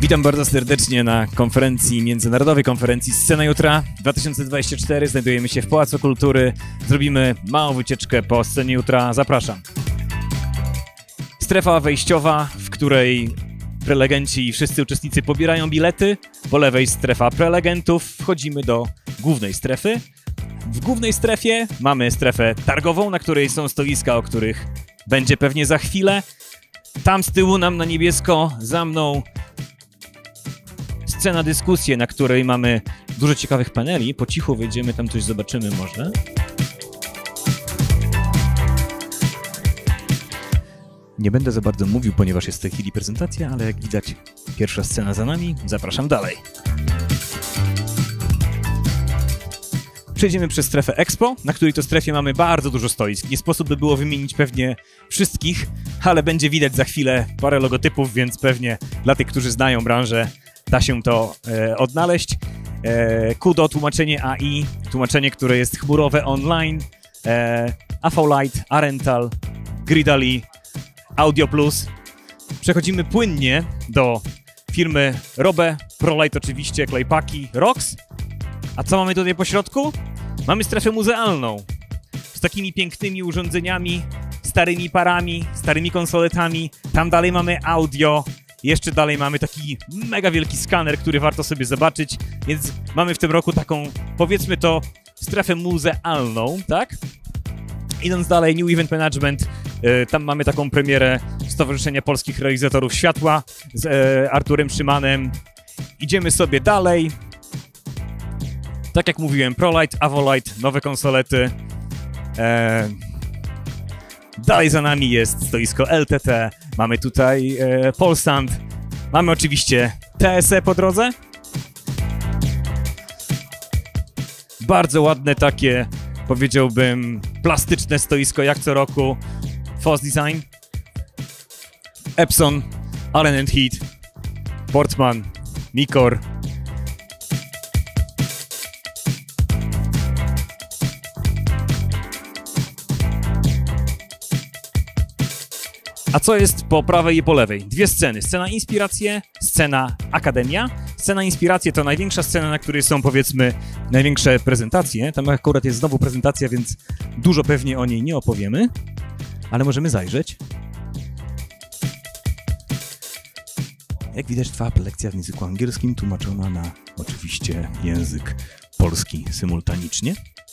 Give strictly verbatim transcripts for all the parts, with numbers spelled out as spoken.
Witam bardzo serdecznie na konferencji, międzynarodowej konferencji Scena Jutra dwa tysiące dwudziesty czwarty. Znajdujemy się w Pałacu Kultury. Zrobimy małą wycieczkę po Scenie Jutra. Zapraszam. Strefa wejściowa, w której prelegenci i wszyscy uczestnicy pobierają bilety. Po lewej strefa prelegentów. Wchodzimy do głównej strefy. W głównej strefie mamy strefę targową, na której są stoiska, o których będzie pewnie za chwilę. Tam z tyłu nam na niebiesko, za mną scena dyskusji, na której mamy dużo ciekawych paneli. Po cichu wejdziemy, tam coś zobaczymy może. Nie będę za bardzo mówił, ponieważ jest w tej chwili prezentacja, ale jak widać pierwsza scena za nami. Zapraszam dalej. Przejdziemy przez strefę Expo, na której to strefie mamy bardzo dużo stoisk. Nie sposób by było wymienić pewnie wszystkich, ale będzie widać za chwilę parę logotypów, więc pewnie dla tych, którzy znają branżę, da się to e, odnaleźć. E, Kudo, tłumaczenie A I, tłumaczenie, które jest chmurowe online, e, A V Lite, Arental, Gridali, Audio Plus. Przechodzimy płynnie do firmy Robe, ProLite oczywiście, Klejpaki, Rox. A co mamy tutaj po środku? Mamy strefę muzealną z takimi pięknymi urządzeniami, starymi parami, starymi konsoletami. Tam dalej mamy audio. Jeszcze dalej mamy taki mega wielki skaner, który warto sobie zobaczyć, więc mamy w tym roku taką, powiedzmy to, strefę muzealną, tak? Idąc dalej, New Event Management, yy, tam mamy taką premierę Stowarzyszenia Polskich Realizatorów Światła z yy, Arturem Szymanem. Idziemy sobie dalej. Tak jak mówiłem, ProLite, Avolite, nowe konsolety. Yy, Dalej za nami jest stoisko L T T, mamy tutaj e, Polsand, mamy oczywiście T S E po drodze. Bardzo ładne takie, powiedziałbym, plastyczne stoisko jak co roku. F O S Design, Epson, Allen and Heath, Portman, Mikor. A co jest po prawej i po lewej? Dwie sceny. Scena Inspiracje, scena Akademia. Scena Inspiracje to największa scena, na której są, powiedzmy, największe prezentacje. Tam akurat jest znowu prezentacja, więc dużo pewnie o niej nie opowiemy, ale możemy zajrzeć. Jak widać, trwa prelekcja w języku angielskim, tłumaczona na oczywiście język polski symultanicznie.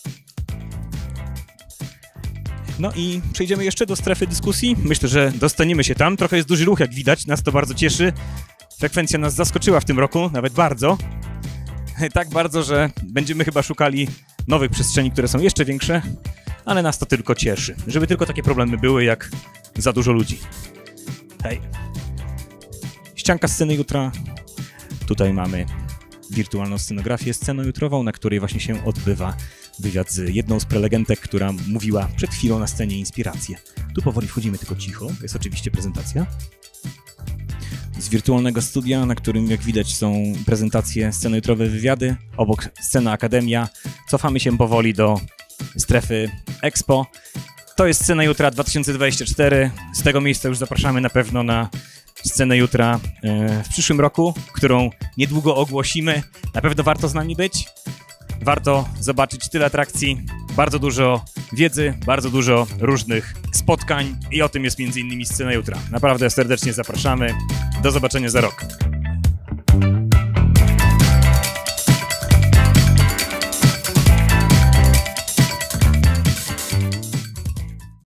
No i przejdziemy jeszcze do strefy dyskusji. Myślę, że dostaniemy się tam. Trochę jest duży ruch, jak widać. Nas to bardzo cieszy. Frekwencja nas zaskoczyła w tym roku, nawet bardzo. Tak bardzo, że będziemy chyba szukali nowych przestrzeni, które są jeszcze większe, ale nas to tylko cieszy. Żeby tylko takie problemy były, jak za dużo ludzi. Hej. Ścianka Sceny Jutra. Tutaj mamy wirtualną scenografię, sceną jutrową, na której właśnie się odbywa wywiad z jedną z prelegentek, która mówiła przed chwilą na scenie Inspiracje. Tu powoli wchodzimy tylko cicho, to jest oczywiście prezentacja. Z wirtualnego studia, na którym jak widać są prezentacje, sceny jutrowe, wywiady, obok scena Akademia. Cofamy się powoli do strefy Expo. To jest Scena Jutra dwa tysiące dwudziesty czwarty. Z tego miejsca już zapraszamy na pewno na Scenę Jutra w przyszłym roku, którą niedługo ogłosimy. Na pewno warto z nami być. Warto zobaczyć tyle atrakcji, bardzo dużo wiedzy, bardzo dużo różnych spotkań i o tym jest między innymi Scena Jutra. Naprawdę serdecznie zapraszamy. Do zobaczenia za rok.